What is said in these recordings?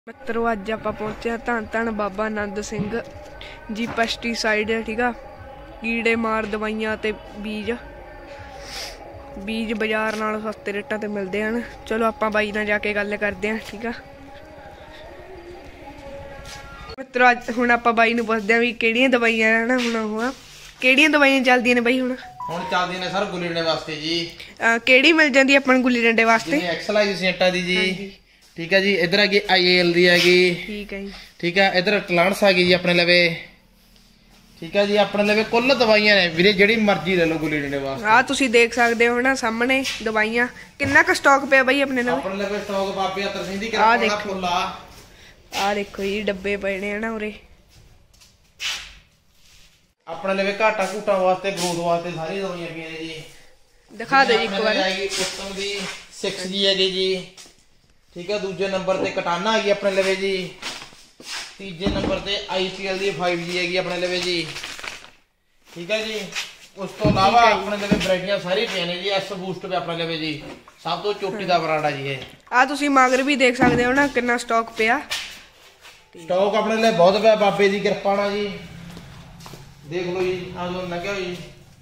मित्रों अज आप पहुंचे धन धन बाबा नंद सिंह जी पेस्टिसाइड है। ठीक है, कीड़े मार दवाइयां ते बीज बाजार नालों सस्ते रेटां ते मिलते हैं। चलो आप बाई नाल जाके गल करते हैं। ठीक है मित्रों, अज हुण आप बाई नूं पुछदे भी किहड़ियां दवाइयां है ना हुण ओह किहड़ियां दवाइयां चलदियां ने बई हुण चलदियां ने सर गुल्ली डंडे वास्ते जी। किहड़ी मिल जांदी अपन नूं गुल्ली डंडे वास्ते? एक्सरसाइज सेंटा दी जी। ठीक है जी, इधर आ गई IAL दी हैगी। ठीक है जी। ठीक है, इधर टलांस आ गई जी अपने लवे। ठीक है जी, अपने लवे कुल दवाइयां ने वीरे जेड़ी मर्जी ले लो गुल्ली डंडे वास्ते। आ तुसी देख सकदे हो ना सामने दवाइयां किन्ना का स्टॉक पे बई अपने लवे। अपने लवे स्टॉक बाबे अतर सिंह दी किरपा फुल आ देखो जी डब्बे पए ने ना उरे। अपने लवे घाटा घूटा वास्ते ग्रोथ वास्ते सारी दवाइयां पईयां ने जी। दिखा दो जी एक बार। उत्तम दी 6G हैगी जी। ठीक है, दूजे नंबर ते कटाना आ गई अपने लवे जी। तीजे नंबर ते ICL दी 5G हैगी अपने लवे जी। ठीक है जी, उस तो अलावा अपने लवे वैरायटियां सारी पईयां ने जी। एस बूस्ट पे अपने लवे जी सब तो चोटी दा ब्रांड है जी। ये आ तुसी मगर भी देख सकदे हो ना कितना स्टॉक पिया। स्टॉक अपने लिए बहुत पिया बाबे दी किरपा नाल जी। देख लो जी, आ जो लगे हो जी।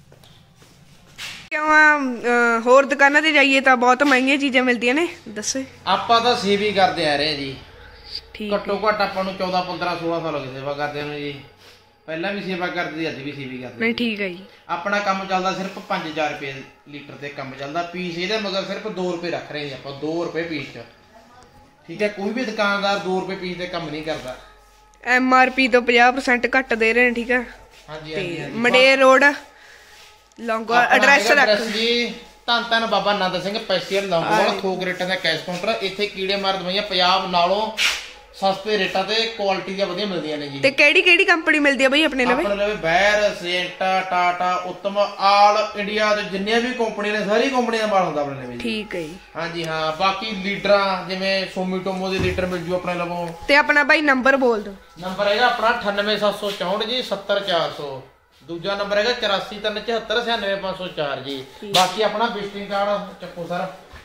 क्यों होर दुकानां ते जाइए तां बहुत महंगी चीज़ां मिलदियां ने दस्सो। आपां तां सेवा ही करदे आ रहे जी। ठीक घट्टो घट्ट आपां नूं 14 15 16 साल हो गए सेवा करदे नूं जी। पहला भी सेवा करदे अज भी सेवा करदे। नहीं ठीक है जी। अपना काम चलदा सिर्फ 5000 रुपए लीटर ते काम चलदा। पीस इहदे मगर सिर्फ 2 रुपए रख रहे जी आपां, 2 रुपए पीस च। ठीक है, कोई भी दुकानदार 2 रुपए पीस ते काम नहीं करदा। MRP तो 50% घट दे रहे हैं। ठीक है, हाँ जी हाँ जी। मंडेर रोड लौंगोवाल एड्रैस रख जी। धन धन बाबा नंद सिंह पेस्टिसाइड लौंगोवाल थोक रेटां दा कैश काउंटर। इत्थे कीड़े मार दवाइयां पंजाब नालों सस्ते रेटां ते क्वालिटी दी वधिया मिलदियां ने जी। ते केड़ी कंपनी मिलदी है बई अपने लवे? अपने लवे बैर सेंटा टाटा उत्तम ऑल इंडिया दे जिन्ने भी कंपनी ने सारी कंपनी दा माल हुंदा अपने लवे जी। ठीक है जी। हाँ जी हाँ, बाकी लीडरां जिवें सोमीटोमो दे लीडर मिल जू अपने लवों। ते अपना भाई नंबर बोल दो। नंबर हैगा अपना 98764 जी 70400। दूजा नंबर है 8437 96504 जी। बाकी अपना विजिटिंग कार्ड चक्को सर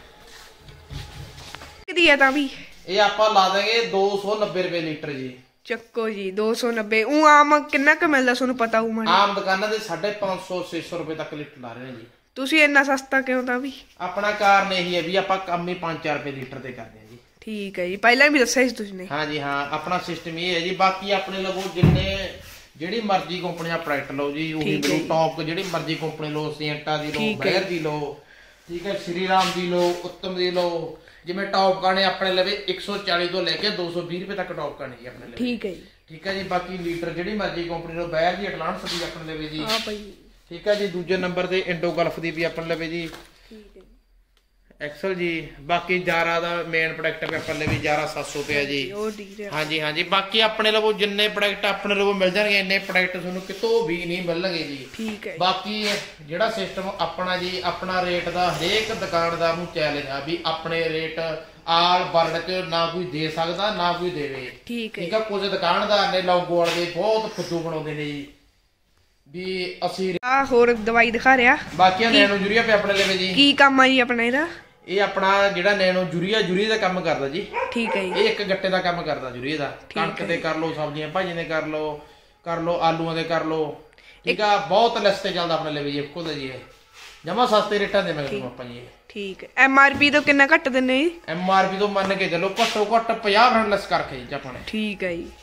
दिया था भी ये आपा ला देंगे 290 रुपए लीटर जी। चक्को जी 290। आम किन्ना क मिलदा सोनू पता हूं? आम दुकानां दे 550 600 रुपए तक लीटर ला रहे हैं जी। तुसी इतना सस्ता क्यों था भी? अपना कारण यही है भी आपा कम ही 5-4 रुपए लीटर ते करदे हैं जी। ठीक है जी, पहले भी दस्सिया सी तुसीने। हां जी हां, अपना सिस्टम ये है जी। बाकी अपने लोगों जिन्ने ਜਿਹੜੀ ਮਰਜ਼ੀ ਕੰਪਨੀ ਦਾ ਪ੍ਰੋਡਕਟ ਲਓ ਜੀ, ਉਹੀ ਮਿਲੂ। ਟੌਪ ਜਿਹੜੀ ਮਰਜ਼ੀ ਕੰਪਨੀ ਲਓ, ਸੀਐਂਟਾ ਦੀ ਲਓ, ਬੈਰ ਦੀ ਲਓ। ਠੀਕ ਹੈ, ਸ਼੍ਰੀ ਰਾਮ ਦੀ ਲਓ, ਉੱਤਮ ਦੀ ਲਓ। ਜਿਵੇਂ ਟੌਪ ਕਾਣੇ ਆਪਣੇ ਲਵੇ 140 ਤੋਂ ਲੈ ਕੇ 220 ਰੁਪਏ ਤੱਕ ਟੌਪ ਕਾਣੇ ਜੀ ਆਪਣੇ ਲਵੇ। ਠੀਕ ਹੈ ਜੀ। ਠੀਕ ਹੈ ਜੀ, ਬਾਕੀ ਲੀਟਰ ਜਿਹੜੀ ਮਰਜ਼ੀ ਕੰਪਨੀ ਲਓ, ਬੈਰ ਦੀ ਐਟਲਾਂਟਸ ਦੀ ਆਪਣੇ ਲਵੇ ਜੀ। ਹਾਂ ਭਾਈ। ਠੀਕ ਹੈ ਜੀ, ਦੂਜੇ ਨੰਬਰ ਤੇ ਇੰਡੋ ਗਲਫ ਦੀ ਵੀ ਆਪਣੇ ਲਵੇ ਜੀ। ਠੀਕ ਹੈ एक्सल जी। बाकी जारा दा मेन प्रोडक्ट पे अपन ले भी 11700 रुपया जी। हाँ जी हाँ जी। बाकी अपने लोगों जिन्ने प्रोडक्ट अपने लोगों मिल जाएंगे इन्ने प्रोडक्ट तुहानू कितों भी नहीं मिलणगे जी। ठीक है। बाकी जेड़ा सिस्टम अपना जी, अपना रेट दा हरेक दुकानदार नू चैलेंज आ भी अपने रेट आल वर्ल्ड च ना कोई दे सकदा ना कोई देवे। ठीक है। कुछ दुकानदार ने लौंगोवाल दे बहुत फुद्दू बनाउंदे ने जी भी ਅਸੀਂ ਆ ਹੋਰ ਦਵਾਈ ਦਿਖਾ ਰਿਆ। ਬਾਕੀ ਨੈਨੋ ਯੂਰੀਆ पे अपने लेवे जी। ਕੀ ਕੰਮ ਆ ਜੀ ਆਪਣਾ ਇਹਦਾ? ਇਹ ਆਪਣਾ ਜਿਹੜਾ ਨੈਨੋ ਯੂਰੀਆ ਦਾ ਕੰਮ ਕਰਦਾ ਜੀ। ਠੀਕ ਹੈ ਜੀ। ਇਹ ਇੱਕ ਗੱਟੇ ਦਾ ਕੰਮ ਕਰਦਾ ਯੂਰੀਆ ਦਾ। ਕਣਕ ਤੇ ਕਰ ਲਓ, ਸਬਜ਼ੀਆਂ ਭਾਜੀਆਂ ਦੇ ਕਰ ਲਓ, ਆਲੂਆਂ ਦੇ ਕਰ ਲਓ। ਠੀਕ ਆ, ਬਹੁਤ ਲੈਸ ਤੇ ਚੱਲਦਾ ਆਪਣੇ ਲਈ ਜੀ। ਇੱਕੋ ਦਾ ਜੀ ਇਹ ਜਮਾ ਸਸਤੇ ਰੇਟਾਂ ਦੇ ਮਿਲਦੇ ਆਪਾਂ ਜੀ। ਠੀਕ ਹੈ। MRP ਤੋਂ ਕਿੰਨਾ ਘੱਟ ਦਿੰਨੇ ਜੀ? MRP ਤੋਂ ਮੰਨ ਕੇ ਚੱਲੋ ਘੱਟੋ ਘੱਟ 50% ਲੈਸ ਕਰਕੇ ਜੀ ਆਪਾਂ ਨੇ। ਠੀਕ ਹੈ ਜੀ।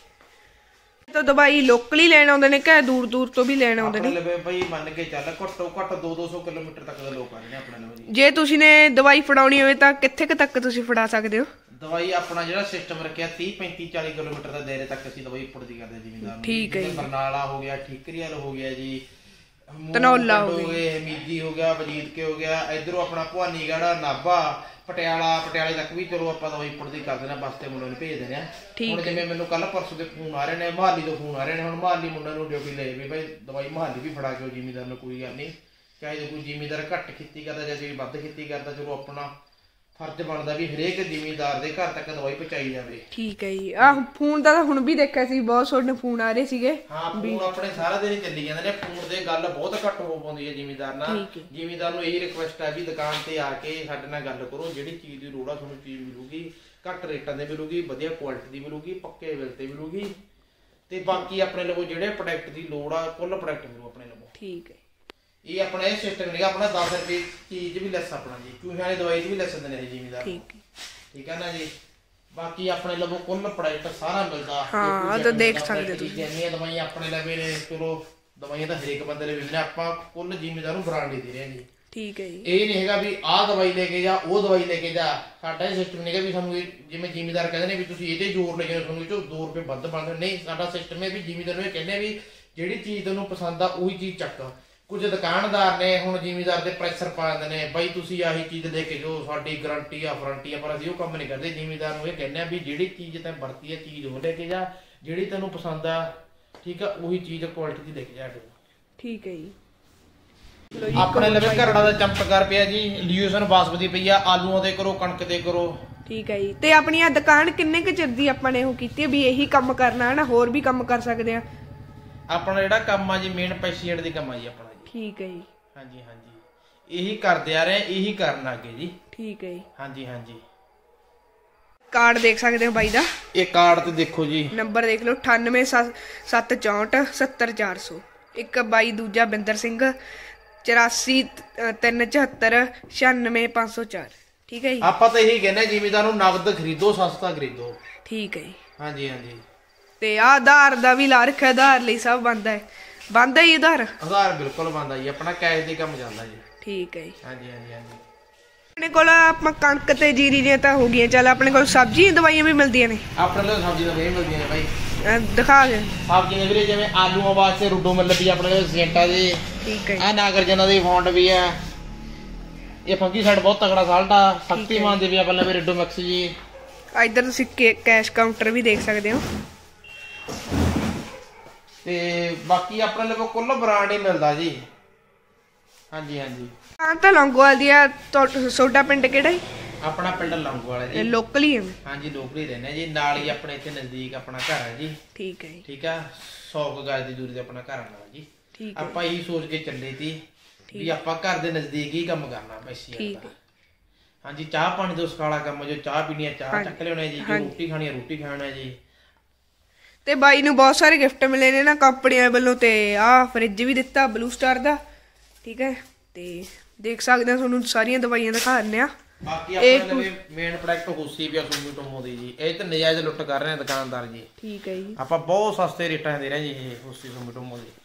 तो दवाई लोकली लैन आउंदे ने कि दूर दूर तो भी लैन आउंदे ने? अपने लवे भाई मान के चल घट्टो घट 200 किलोमीटर तक दे लोग आ रहे ने अपने लवे जी। जे तुसी ने दवाई फड़ाउणी होवे तां कित्थे तक तुसी फड़ा सकदे हो? दवाई अपना जेड़ा सिस्टम रखिया 30 35 40 किलोमीटर दा दायरे तक असीं दवाई फड़दी करदे जिमीदार नूं। ठीक है। बरनाला हो गया, ठीकरीवाल हो गया जी, तनौला हो गया, हमीदी हो गया, वजीद के हो गया, इधरों अपना भवानीगढ़, नाभा, पटियाले तक भी चलो आप दवाई पुड़दी कर देना। बस ते मुंडे नूं भेज देने। हुण जिवें मैनूं कल परसों दे फोन आ रहे ने, मोहाली तो फोन आ रहे ने। हुण मोहाली मुंडे नूं ड्यूटी ले भी भाई दवाई मोहाली भी फड़ा के जिमीदार नूं कोई गल नहीं। चाहे जो कोई जिमीदार घट खेती करदा जां कोई वध खेती करदा, चलो अपना फर्ज बनदा भी हरेक जिमीदार दे घर तक दवाई पहुंचाई जावे। ठीक है जी। आ फोन दा हुण भी देखिया सी बहुत सोने फोन आ रहे सीगे। हां, फोन अपने सारा दिन चली जांदे ने। फोन दे गल बहुत घट हो पाउंदी है जिमीदार नाल। जिमीदार नूं यही रिक्वेस्ट है भी दुकान ते आके साडे नाल गल करो, जेहड़ी चीज़ दी लोड़ आ तुहानूं चीज़ मिलूगी। ਘੱਟ ਰੇਟਾਂ ਦੇ ਮਿਲੂਗੀ, ਵਧੀਆ ਕੁਆਲਿਟੀ ਦੀ ਮਿਲੂਗੀ, ਪੱਕੇ ਬਿੱਲ ਤੇ ਮਿਲੂਗੀ। ਤੇ ਬਾਕੀ ਆਪਣੇ ਲਵੋ ਜਿਹੜੇ ਪ੍ਰੋਡਕਟ ਦੀ ਲੋੜ ਆ ਕੁੱਲ ਪ੍ਰੋਡਕਟ ਮਿਲੂ ਆਪਣੇ ਲਵੋ। ਠੀਕ ਹੈ। ਇਹ ਆਪਣਾ ਇਹ ਸਿਸਟਮ ਨਹੀਂਗਾ ਆਪਣਾ 10 ਰੁਪਏ ਚੀਜ਼ ਵੀ ਲੈਸ ਆਪਣਾ ਜੀ, ਚੂਹਿਆਂ ਦੀ ਦਵਾਈ ਵੀ ਲੈਸ ਦਿੰਦੇ ਨੇ ਜ਼ਿਮੀਦਾਰ। ਠੀਕ ਹੈ ਨਾ ਜੀ। ਬਾਕੀ ਆਪਣੇ ਲਵੋ ਕੁੱਲ ਪ੍ਰੋਡਕਟ ਸਾਰਾ ਮਿਲਦਾ। ਹਾਂ ਤਾਂ ਦੇਖ ਸਕਦੇ ਤੁਸੀਂ ਜਿੰਨੀਆਂ ਦਵਾਈਆਂ ਆਪਣੇ ਲਵੇ ਨੇ, ਚਲੋ ਦਵਾਈਆਂ ਤਾਂ ਹਰੇਕ ਬੰਦੇ ਦੇ ਵਿੱਚ ਨੇ, ਆਪਾਂ ਕੁੱਲ ਜ਼ਿਮੀਦਾਰ ਨੂੰ ਬਰਾਂਡ ਦੇ ਰਹੇ ਹਾਂ ਜੀ। ਠੀਕ ਹੈ ਜੀ। ਇਹ ਨਹੀਂ ਹੈਗਾ ਵੀ ਆਹ ਦਵਾਈ ਲੈ ਕੇ ਜਾ, ਉਹ ਦਵਾਈ ਲੈ ਕੇ ਜਾ। ਸਾਡਾ ਇਹ ਸਿਸਟਮ ਨਹੀਂ ਹੈਗਾ ਵੀ ਸਾਨੂੰ ਜਿਵੇਂ ਜ਼ਿਮੀਦਾਰ ਕਹਿੰਦੇ ਨੇ ਵੀ ਤੁਸੀਂ ਇਹਦੇ ਜ਼ੋਰ ਲੈ ਕੇ ਤੁਹਾਨੂੰ ਇਹ 'ਚੋਂ 2 ਰੁਪਏ ਵੱਧ ਬਣਦੇ। ਨਹੀਂ, ਸਾਡਾ ਸਿਸਟਮ ਹੈ ਵੀ ਜ਼ਿਮੀਦਾਰ ਨੂੰ ਇਹ ਕਹਿੰਦੇ ਵੀ ਜਿਹੜੀ ਚੀਜ਼ ਤੈਨੂੰ ਪਸੰਦ ਆ ਉਹੀ ਚੀਜ਼ ਚੱਕ। ਕੁਝ ਦੁਕਾਨਦਾਰ ਨੇ ਹੁਣ ਜ਼ਿਮੀਦਾਰ ਦੇ ਪ੍ਰੈਸ਼ਰ ਪਾ ਦਿੰਦੇ ਨੇ, ਬਾਈ ਤੁਸੀਂ ਆਹੀ ਚੀਜ਼ ਲੈ ਕੇ ਜਾਓ, ਸਾਡੀ ਗਰੰਟੀ ਆ ਵਾਰੰਟੀ ਆ, ਪਰ ਅਸੀਂ ਉਹ ਕੰਮ ਨਹੀਂ ਕਰਦੇ। ਜ਼ਿਮੀਦਾਰ ਨੂੰ ਇਹ ਕਹਿੰਦੇ ਆ ਵੀ ਜਿਹੜੀ ਚੀਜ਼ ਤੈਂ ਵਰਤੀ ਆ ਚੀਜ਼ ਉਹ ਲੈ ਕੇ ਜਾ, ਜਿਹੜੀ ਤੈਨੂੰ ਪਸੰਦ ਆ ਠੀਕ ਆ ਉਹੀ ਚੀਜ਼ ਕੁਆਲਿਟੀ ਦੀ ਲੈ ਕੇ ਜਾ। ਠੀਕ ਹੈ ਜੀ। ਆਪਣੇ ਲਵੇ ਘਰੜਾ ਦਾ ਚਮਤਕਾਰ ਪਿਆ ਜੀ, ਲਿਊਸ਼ਨ ਬਾਸਮਤੀ ਪਈ ਆ, ਆਲੂਆਂ ਦੇ ਕਰੋ, ਕਣਕ ਦੇ ਕਰੋ। ਠੀਕ ਹੈ ਜੀ। ਤੇ ਆਪਣੀ ਆ ਦੁਕਾਨ ਕਿੰਨੇ ਕੁ ਚਿਰ ਦੀ ਆਪਾਂ ਨੇ ਉਹ ਕੀਤੀ ਵੀ ਇਹੀ ਕੰਮ ਕਰਨਾ ਹੈ ਨਾ, ਹੋਰ ਵੀ ਕੰਮ ਕਰ ਸਕਦੇ ਆ? ਆਪਣਾ ਜਿਹੜਾ ਕੰਮ ਆ ਜੀ ਮੇਨ ਪੈਸ਼ੀਐਂਟ ਦੀ ਕੰਮ ਆ ਜੀ ਆਪਣਾ ਜੀ। ਠੀਕ ਹੈ ਜੀ। ਹਾਂਜੀ ਹਾਂਜੀ, ਇਹੀ ਕਰਦੇ ਆ ਰਹੇ, ਇਹੀ ਕਰਨਾ ਅੱਗੇ ਜੀ। ਠੀਕ ਹੈ ਜੀ। ਹਾਂਜੀ ਹਾਂਜੀ। ਕਾਰਡ ਦੇਖ ਸਕਦੇ ਹੋ ਬਾਈ ਦਾ, ਇਹ ਕਾਰਡ ਤੇ ਦੇਖੋ ਜੀ ਨੰਬਰ ਦੇਖ ਲਓ 9874 70400। ਇੱਕ ਬਾਈ ਦੂਜਾ ਬਿੰਦਰ ਸਿੰਘ 84 374 96504। ਠੀਕ ਹੈ ਜੀ। ਆਪਾਂ ਤਾਂ ਇਹੀ ਕਹਿੰਦੇ ਜ਼ਿਮੀਦਾਰ ਨੂੰ ਨਗਦ ਖਰੀਦੋ, ਸਸਤਾ ਖਰੀਦੋ। ਠੀਕ ਹੈ ਜੀ। ਹਾਂਜੀ ਹਾਂਜੀ। ਤੇ ਆਹ ਆਧਾਰ ਦਾ ਵੀ ਲਾ ਰੱਖਿਆ, ਆਧਾਰ ਲਈ ਸਭ ਬੰਦਾ ਹੈ, ਬੰਦਾ ਹੀ ਆਧਾਰ ਬਿਲਕੁਲ ਬੰਦਾ ਜੀ, ਆਪਣਾ ਕੈਸ਼ ਦੇ ਕੰਮ ਚੱਲਦਾ ਜੀ। ਠੀਕ ਹੈ ਜੀ। ਹਾਂਜੀ ਹਾਂਜੀ ਹਾਂਜੀ। ਆਪਣੇ ਕੋਲ ਆਪਾਂ ਕਣਕ ਤੇ ਜੀਰੀ ਦੀਆਂ ਤਾਂ ਹੋ ਗਈਆਂ, ਚੱਲ ਆਪਣੇ ਕੋਲ ਸਬਜ਼ੀ ਦਵਾਈਆਂ ਵੀ ਮਿਲਦੀਆਂ ਨੇ। ਆਪਣੇ ਕੋਲ ਸਬਜ਼ੀ ਦਵਾਈਆਂ ਮਿਲਦੀਆਂ ਨੇ ਬਾਈ, ਦਿਖਾ ਦੇ ਸਬਜ਼ੀਆਂ ਵੀਰੇ। ਜਿਵੇਂ ਆਲੂਆਂ ਵਾਸਤੇ ਰੂਡੋ ਮਿਲ ਪਈ ਆਪਣੇ ਕੋਲ ਸਿੰਟਾ ਦੀ। ਠੀਕ ਹੈ। ਆ ਨਾਗਰ ਜਨਾਂ ਦੀ ਫੌਂਟ ਵੀ ਆ। ਇਹ ਫੰਗੀ ਸਾਈਡ ਬਹੁਤ ਤਕੜਾ ਸਾਲਟ ਆ। ਸ਼ਕਤੀਮਾਨ ਦੇ ਵੀ ਆ ਪਹਿਲਾਂ ਵੀ ਰੂਡੋ ਮਿਕਸ ਜੀ। ਇੱਧਰ ਤੁਸੀਂ ਕੈਸ਼ ਕਾਊਂਟਰ ਵੀ ਦੇਖ ਸਕਦੇ ਹੋ। ਤੇ ਬਾਕੀ ਆਪਣੇ ਕੋਲ ਕੁੱਲ ਬ੍ਰਾਂਡ ਹੀ ਮਿਲਦਾ ਜੀ। ਹਾਂਜੀ ਹਾਂਜੀ। ਆ ਤਾਂ ਲੌਂਗੋਵਾਲ ਦੀ ਆ। ਤੁਹਾਡਾ ਪਿੰਡ ਕਿਹੜਾ ਹੈ? ਆਪਣਾ ਪਿੰਡ ਲੌਂਗੋਵਾਲ ਹੈ ਜੀ। ਲੋਕਲ ਹੀ ਹੈ? ਹਾਂਜੀ ਲੋਕਲ ਹੀ ਰਹਿੰਦੇ ਜੀ, ਨਾਲ ਹੀ ਆਪਣੇ ਇੱਥੇ ਨਜ਼ਦੀਕ ਆਪਣਾ ਘਰ ਹੈ ਜੀ। ਠੀਕ ਹੈ ਜੀ। ਠੀਕ ਆ, 100 ਗਜ ਦੀ ਦੂਰੀ ਤੇ ਆਪਣਾ ਘਰ ਨਾਲ ਜੀ। ਠੀਕ ਹੈ। ਆਪਾਂ ਇਹੀ ਸੋਚ ਕੇ ਚੱਲੇ ਸੀ ਵੀ ਆਪਾਂ ਘਰ ਦੇ ਨਜ਼ਦੀਕ ਹੀ ਕੰਮ ਕਰਨਾ ਪੈਸੀ ਦਾ। ਹਾਂਜੀ, ਚਾਹ ਪਾਣੀ ਤੋਂ ਸਕਾਲਾ ਕੰਮ, ਜੋ ਚਾਹ ਪੀਣੀ ਹੈ ਚਾਹ ਚੱਕ ਲਿਆਉਣਾ ਜੀ, ਜੋ ਰੋਟੀ ਖਾਣੀ ਹੈ ਰੋਟੀ ਖਾਣਾ ਜੀ। ਤੇ ਬਾਈ ਨੂੰ ਬਹੁਤ ਸਾਰੇ ਗਿਫਟ ਮਿਲੇ ਨੇ ਨਾ ਕੰਪਨੀਆਂ ਵੱਲੋਂ, ਤੇ ਆਹ ਫਰਿੱਜ ਵੀ ਦਿੱਤਾ ਬਲੂ ਸਟਾਰ ਦਾ। ਠੀਕ ਹੈ। ਤੇ ਦੇਖ ਸਕਦੇ ਹੋ, ਤੁਹਾਨੂੰ ਸਾਰੀਆਂ ਦਵਾਈਆਂ ਦਿਖਾ ਦਿੰਦੇ ਆ। ਬਾਕੀ ਆਪਣੇ ਮੇਨ ਪ੍ਰੋਡਕਟ ਹੋਸੀ ਪਿਆ ਸੁਮੀਟੋਮੋ ਦੀ ਜੀ। ਇਹ ਤਾਂ ਨਜਾਇਜ਼ ਲੁੱਟ ਕਰ ਰਹੇ ਆ ਦੁਕਾਨਦਾਰ ਜੀ। ਠੀਕ ਹੈ ਜੀ। ਆਪਾਂ ਬਹੁਤ ਸਸਤੇ ਰੇਟਾਂ ਦੇ ਰਹੇ ਜੀ ਇਹ ਹੋਸੀ ਸੁਮੀਟੋਮੋ ਦੀ।